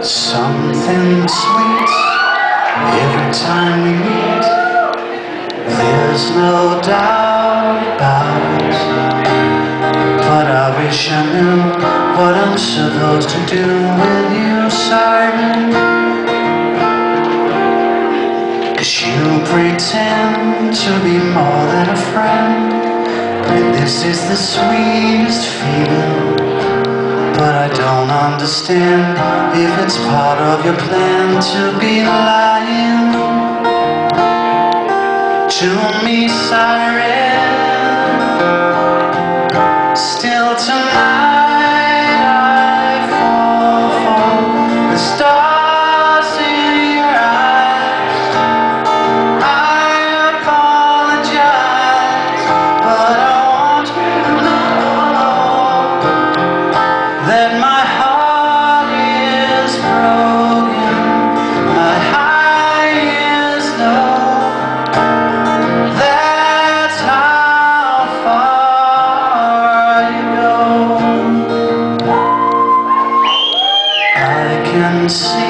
Something sweet every time we meet. There's no doubt about it, but I wish I knew what I'm supposed to do with you, Siren. 'Cause you pretend to be more than a friend, and this is the sweetest feeling. But I don't understand if it's part of your plan to be lying to me, Siren. Still tonight I fall for the stars in your eyes. I apologize, but I want you to know that my heart is broken, my high is low. That's how far you go. I can see